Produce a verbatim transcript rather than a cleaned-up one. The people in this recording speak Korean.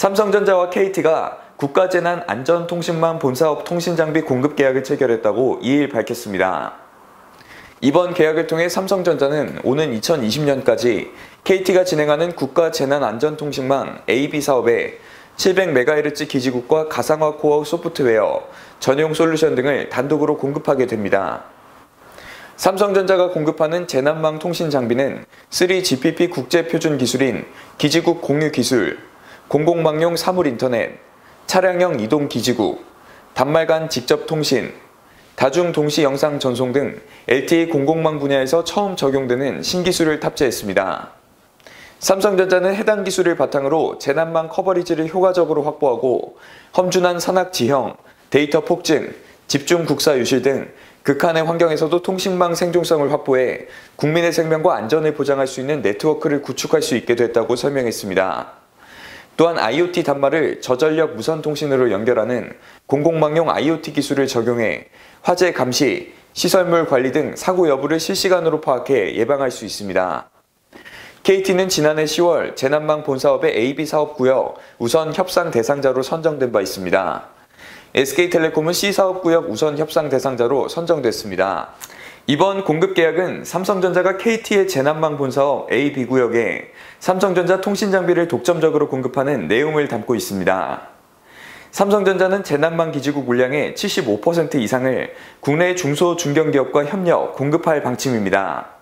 삼성전자와 케이티가 국가재난안전통신망 본사업 통신장비 공급 계약을 체결했다고 이일 밝혔습니다. 이번 계약을 통해 삼성전자는 오는 이천이십 년까지 케이티가 진행하는 국가재난안전통신망 에이비 사업에 칠백 메가헤르츠 기지국과 가상화 코어 소프트웨어, 전용 솔루션 등을 단독으로 공급하게 됩니다. 삼성전자가 공급하는 재난망 통신 장비는 쓰리 지피피 국제표준 기술인 기지국 공유 기술, 공공망용 사물 인터넷, 차량형 이동 기지국, 단말 간 직접 통신, 다중 동시 영상 전송 등 엘티이 공공망 분야에서 처음 적용되는 신기술을 탑재했습니다. 삼성전자는 해당 기술을 바탕으로 재난망 커버리지를 효과적으로 확보하고 험준한 산악 지형, 데이터 폭증, 집중 국사 유실 등 극한의 환경에서도 통신망 생존성을 확보해 국민의 생명과 안전을 보장할 수 있는 네트워크를 구축할 수 있게 됐다고 설명했습니다. 또한 아이오티 단말을 저전력 무선 통신으로 연결하는 공공망용 아이오티 기술을 적용해 화재 감시, 시설물 관리 등 사고 여부를 실시간으로 파악해 예방할 수 있습니다. 케이티는 지난해 시월 재난망 본사업의 에이비 사업구역 우선 협상 대상자로 선정된 바 있습니다. 에스케이텔레콤은 C사업구역 우선 협상 대상자로 선정됐습니다. 이번 공급 계약은 삼성전자가 케이티의 재난망 본사업 에이비 구역에 삼성전자 통신장비를 독점적으로 공급하는 내용을 담고 있습니다. 삼성전자는 재난망 기지국 물량의 칠십오 퍼센트 이상을 국내 중소 중견기업과 협력, 공급할 방침입니다.